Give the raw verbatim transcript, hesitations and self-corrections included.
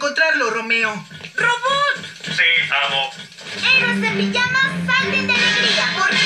encontrarlo, Romeo. ¡Robot! Sí, amo. Héroes en pijama, salten de alegría, porque